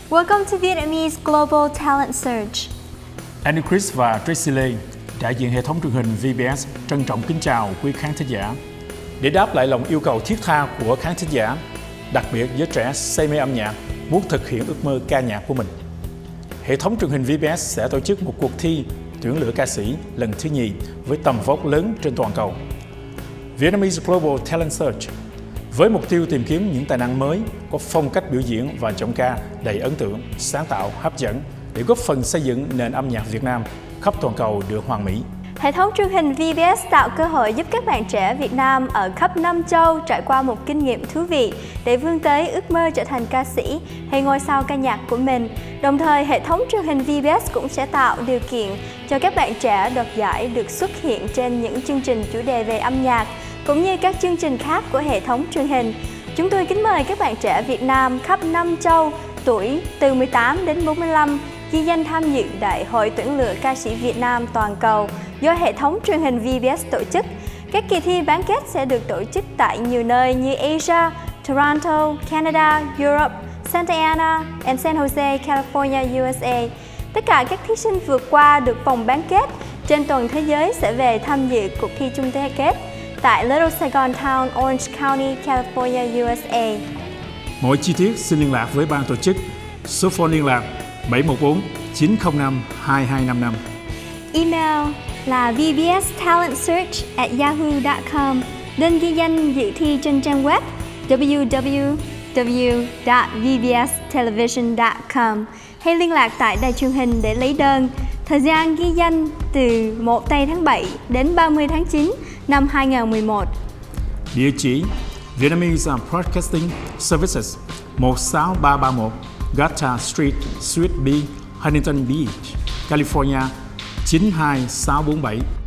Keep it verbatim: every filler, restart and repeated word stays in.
Welcome to Vietnamese Global Talent Search. Andy Chris và Tracy Lê, đại diện hệ thống truyền hình vê bê ét, trân trọng kính chào quý khán thính giả. Để đáp lại lòng yêu cầu thiết tha của khán thính giả, đặc biệt giới trẻ say mê âm nhạc, muốn thực hiện ước mơ ca nhạc của mình, hệ thống truyền hình vê bê ét sẽ tổ chức một cuộc thi tuyển lựa ca sĩ lần thứ nhì với tầm vóc lớn trên toàn cầu. Vietnamese Global Talent Search với mục tiêu tìm kiếm những tài năng mới, có phong cách biểu diễn và giọng ca đầy ấn tượng, sáng tạo, hấp dẫn để góp phần xây dựng nền âm nhạc Việt Nam khắp toàn cầu được hoàn mỹ. Hệ thống truyền hình vê bê ét tạo cơ hội giúp các bạn trẻ Việt Nam ở khắp năm châu trải qua một kinh nghiệm thú vị để vươn tới ước mơ trở thành ca sĩ hay ngôi sao ca nhạc của mình. Đồng thời, hệ thống truyền hình vê bê ét cũng sẽ tạo điều kiện cho các bạn trẻ đoạt giải được xuất hiện trên những chương trình chủ đề về âm nhạc, cũng như các chương trình khác của hệ thống truyền hình. Chúng tôi kính mời các bạn trẻ Việt Nam khắp năm châu, tuổi từ mười tám đến bốn mươi lăm, ghi danh tham dự Đại hội tuyển lựa ca sĩ Việt Nam toàn cầu do hệ thống truyền hình vê bê ét tổ chức. Các kỳ thi bán kết sẽ được tổ chức tại nhiều nơi như Asia, Toronto, Canada, Europe, Santa Ana and San Jose, California, u ét a. Tất cả các thí sinh vượt qua được vòng bán kết trên toàn thế giới sẽ về tham dự cuộc thi chung kết tại Little Saigon Town, Orange County, California, u ét a. Mọi chi tiết xin liên lạc với ban tổ chức. Số phone liên lạc bảy một bốn chín không năm hai hai năm năm. Email là v b s talent search at yahoo dot com. Đơn ghi danh dự thi trên trang web w w w dot v b s television dot com hay liên lạc tại đài truyền hình để lấy đơn. Thời gian ghi danh từ một tây tháng bảy đến ba mươi tháng chín năm hai nghìn không trăm mười một. Địa chỉ Vietnamese Broadcasting Services một sáu ba ba một Gata Street, Suite B, Huntington Beach, California chín hai sáu bốn bảy.